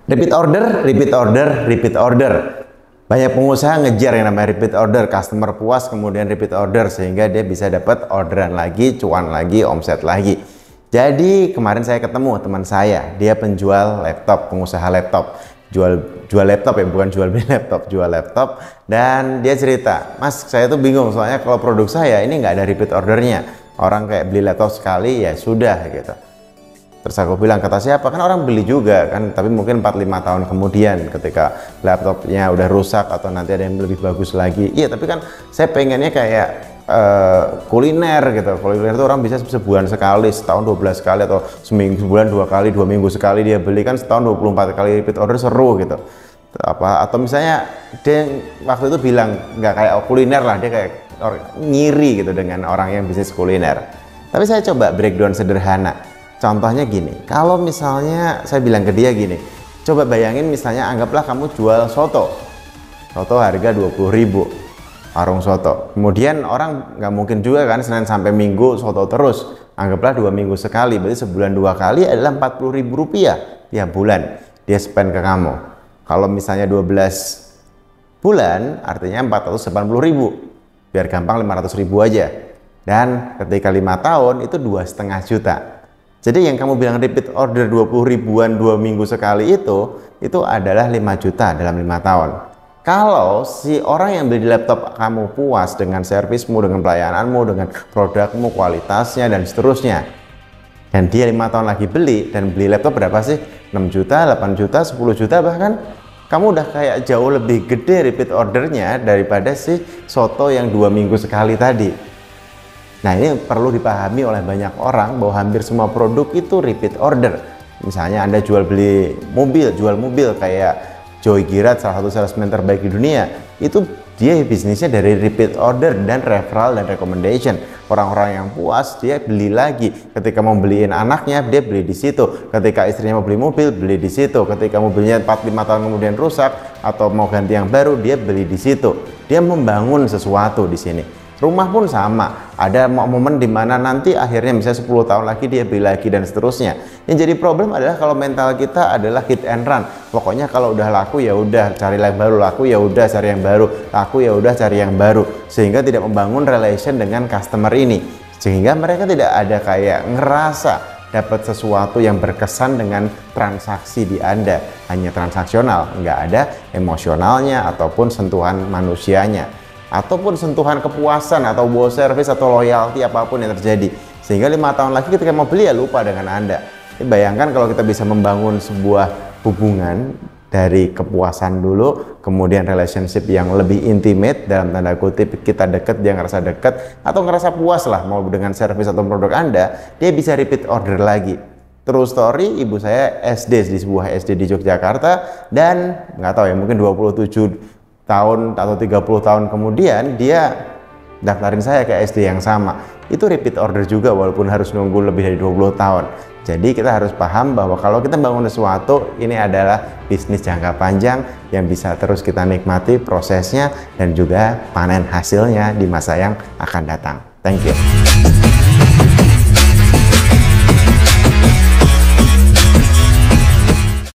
Repeat order, repeat order, repeat order. Banyak pengusaha ngejar yang namanya repeat order, customer puas kemudian repeat order sehingga dia bisa dapat orderan lagi, cuan lagi, omset lagi. Jadi kemarin saya ketemu teman saya, dia penjual laptop, pengusaha laptop, jual laptop ya, bukan jual beli laptop, jual laptop. Dan dia cerita, Mas saya tuh bingung soalnya kalau produk saya ini nggak ada repeat ordernya. Orang kayak beli laptop sekali ya sudah gitu. Terus aku bilang, kata siapa? Kan orang beli juga kan, tapi mungkin 4-5 tahun kemudian ketika laptopnya udah rusak atau nanti ada yang lebih bagus lagi. Iya, tapi kan saya pengennya kayak kuliner gitu. Kuliner itu orang bisa sebulan sekali, setahun 12 kali, atau seminggu sebulan 2 kali, 2 minggu sekali dia beli, kan setahun 24 kali repeat order, seru gitu. Atau misalnya dia waktu itu bilang nggak kayak kuliner lah, dia kayak ngiri gitu dengan orang yang bisnis kuliner. Tapi saya coba breakdown sederhana. Contohnya gini, kalau misalnya saya bilang ke dia gini, coba bayangin misalnya anggaplah kamu jual soto harga 20.000, warung soto. Kemudian orang nggak mungkin juga kan Senin sampai Minggu soto terus, anggaplah 2 minggu sekali, berarti sebulan 2 kali adalah 40.000 rupiah ya bulan dia spend ke kamu. Kalau misalnya 12 bulan artinya 480.000, biar gampang 500.000 aja. Dan ketika 5 tahun itu 2,5 juta. Jadi yang kamu bilang repeat order 20 ribuan 2 minggu sekali itu adalah 5 juta dalam 5 tahun. Kalau si orang yang beli laptop kamu puas dengan servismu, dengan pelayananmu, dengan produkmu, kualitasnya dan seterusnya, dan dia 5 tahun lagi beli, dan beli laptop berapa sih? 6 juta, 8 juta, 10 juta bahkan, kamu udah kayak jauh lebih gede repeat ordernya daripada si soto yang 2 minggu sekali tadi. Nah, ini perlu dipahami oleh banyak orang bahwa hampir semua produk itu repeat order. Misalnya Anda jual mobil kayak Joy Girat, salah satu salesman terbaik di dunia, itu dia bisnisnya dari repeat order dan referral dan recommendation. Orang-orang yang puas dia beli lagi. Ketika mau beliin anaknya dia beli di situ. Ketika istrinya mau beli mobil beli di situ. Ketika mobilnya 4-5 tahun kemudian rusak atau mau ganti yang baru dia beli di situ. Dia membangun sesuatu di sini. Rumah pun sama, ada momen dimana nanti akhirnya misalnya 10 tahun lagi dia beli lagi dan seterusnya. Yang jadi problem adalah kalau mental kita adalah hit and run. Pokoknya kalau udah laku ya udah cari yang baru, laku ya udah cari yang baru, laku ya udah cari yang baru, sehingga tidak membangun relation dengan customer ini, sehingga mereka tidak ada kayak ngerasa dapat sesuatu yang berkesan dengan transaksi di Anda. Hanya transaksional, nggak ada emosionalnya ataupun sentuhan manusianya, ataupun sentuhan kepuasan atau wow service atau loyalty apapun yang terjadi, sehingga 5 tahun lagi ketika mau beli ya lupa dengan Anda. Jadi bayangkan kalau kita bisa membangun sebuah hubungan dari kepuasan dulu, kemudian relationship yang lebih intimate, dalam tanda kutip kita deket, dia ngerasa deket atau ngerasa puas lah mau dengan service atau produk Anda, dia bisa repeat order lagi. True story, ibu saya SD di sebuah SD di Yogyakarta, dan nggak tahu ya mungkin 27 tahun atau 30 tahun kemudian dia daftarin saya ke SD yang sama. Itu repeat order juga walaupun harus nunggu lebih dari 20 tahun. Jadi kita harus paham bahwa kalau kita bangun sesuatu, ini adalah bisnis jangka panjang yang bisa terus kita nikmati prosesnya dan juga panen hasilnya di masa yang akan datang. Thank you.